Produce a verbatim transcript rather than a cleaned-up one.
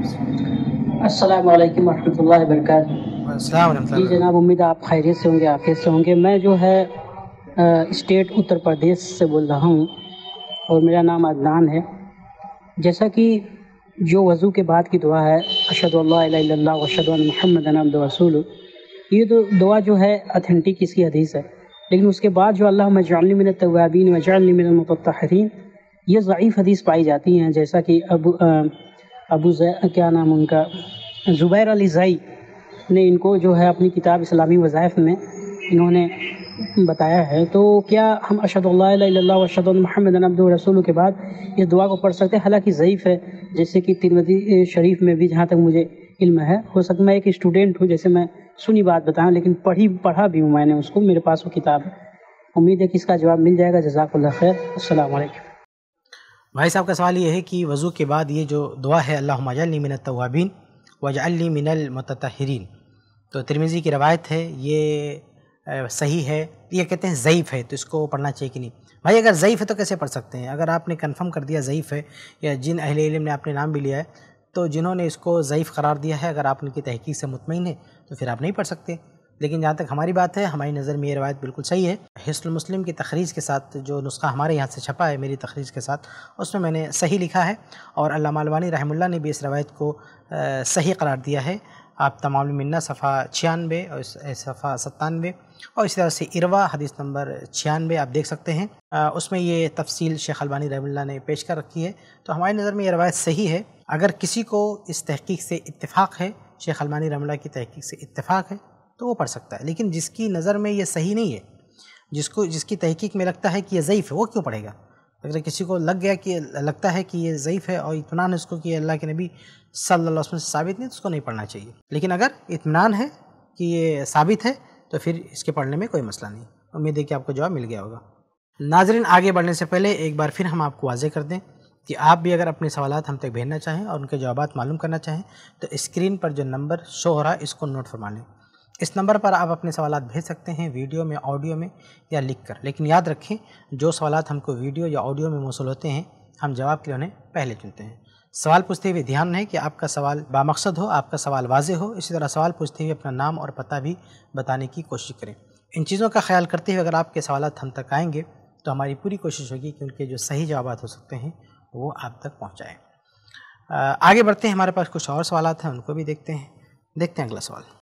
अस्सलाम वालेकुम रहमतुल्लाहि वबरकातुहू। अस्सलाम वालेकुम। जी जनाब, उम्मीद है आप खैरियत से होंगे, आफियत से होंगे। मैं जो है अ, स्टेट उत्तर प्रदेश से बोल रहा हूँ और मेरा नाम अदनान है। जैसा कि जो वज़ू के बाद की दुआ है, अशहदु अल्ला इलाहा इल्लल्लाह व अशहदु अन्न मुहम्मदन अब्दुहु व रसूलुहु, ये तो दुआ जो है ऑथेंटिक इसकी हदीस है। लेकिन उसके बाद जो अल्लाहुम्मा इजअलनी मिनत तव्वाबीन वजअलनी मिनल मुतत्तहिरीन, ये ज़ईफ़ हदीस पाई जाती हैं। जैसा कि अबू अ, अबू ज़ै क्या नाम उनका ज़ुबैर अली ज़ई ने इनको जो है अपनी किताब इस्लामी वज़ाइफ़ में इन्होंने बताया है। तो क्या हम अशहदु अल्ला इलाहा इल्लल्लाह व अशहदु अन्न मुहम्मदन अब्दुहु व रसूलुहु के बाद इस दुआ को पढ़ सकते हैं? हालांकि ज़ईफ़ है, जैसे कि तिरमिज़ी शरीफ में भी जहाँ तक मुझे इल्म है। हो सकता मैं एक स्टूडेंट हूँ, जैसे मैं सुनी बात बताऊँ, लेकिन पढ़ी पढ़ा भी हूँ मैंने उसको, मेरे पास वो किताब है। उम्मीद है कि इसका जवाब मिल जाएगा। जज़ाकल्लाह खैर। अस्सलाम वालेकुम। भाई साहब का सवाल ये है कि वज़ू के बाद ये जो दुआ है अल्लाहुम्मा इजअलनी मिनत तव्वाबीन वजअलनी मिनल मुतत्तहिरीन, तो तिरमिज़ी की रवायत है, ये अ, सही है? ये कहते हैं ज़ईफ़ है, तो इसको पढ़ना चाहिए कि नहीं? भाई अगर ज़ईफ़ है तो कैसे पढ़ सकते हैं? अगर आपने कन्फर्म कर दिया ज़ईफ़ है, या जिन अहले इल्म ने आपने नाम भी लिया है, तो जिन्होंने इसको ज़ईफ़ करार दिया है, अगर आप उनकी तहकीक से मुतमईन है तो फिर आप नहीं पढ़ सकते। लेकिन जहाँ तक हमारी बात है, हमारी नज़र में ये रवायत बिल्कुल सही है। हिस्नुल मुस्लिम की तखरीज के साथ जो नुस्खा हमारे यहाँ से छपा है मेरी तखरीज के साथ, उसमें मैंने सही लिखा है और अल्लामा अलबानी रहमतुल्लाह ने भी इस रवायत को आ, सही करार दिया है। आप तमाम मिन्ना सफ़ा छियानवे और सफ़ा सत्तानवे और इसी तरह से इरवा हदीस नंबर छियानवे आप देख सकते हैं। आ, उसमें ये तफसील शेख अलबानी रहमतुल्लाह ने पेश कर रखी है। तो हमारी नज़र में ये रवायत सही है। अगर किसी को इस तहकीक से इत्तेफाक है, शेख अलबानी रहमतुल्लाह की तहकीक से इत्तेफाक है, तो वो पढ़ सकता है। लेकिन जिसकी नज़र में ये सही नहीं है, जिसको जिसकी तहकीक में लगता है कि ये ज़ईफ़ है, वो क्यों पढ़ेगा? अगर किसी को लग गया कि लगता है कि ये ज़ईफ़ है और इत्मीनान है उसको कि अल्लाह के नबी सल्लल्लाहु अलैहि वसल्लम से साबित नहीं, तो उसको नहीं पढ़ना चाहिए। लेकिन अगर इत्मीनान है कि ये साबित है, तो फिर इसके पढ़ने में कोई मसला नहीं। उम्मीद है कि आपको जवाब मिल गया होगा। नाज़रीन, आगे बढ़ने से पहले एक बार फिर हम आपको वाज़ेह कर दें कि आप भी अगर अपने सवालात हम तक भेजना चाहें और उनके जवाबात मालूम करना चाहें, तो स्क्रीन पर जो नंबर शो हो रहा है इसको नोट फरमा लें। इस नंबर पर आप अपने सवालात भेज सकते हैं, वीडियो में, ऑडियो में या लिख कर। लेकिन याद रखें, जो सवालात हमको वीडियो या ऑडियो में मौसूल होते हैं, हम जवाब के लिए उन्हें पहले चुनते हैं। सवाल पूछते हुए ध्यान रहे कि आपका सवाल बामकसद हो, आपका सवाल वाज़ेह हो। इसी तरह सवाल पूछते हुए अपना नाम और पता भी बताने की कोशिश करें। इन चीज़ों का ख्याल करते हुए अगर आपके सवालात हम तक आएंगे, तो हमारी पूरी कोशिश होगी कि उनके जो सही जवाबात हो सकते हैं वो आप तक पहुँचाएँ। आगे बढ़ते हैं, हमारे पास कुछ और सवालात हैं, उनको भी देखते हैं। देखते हैं अगला सवाल।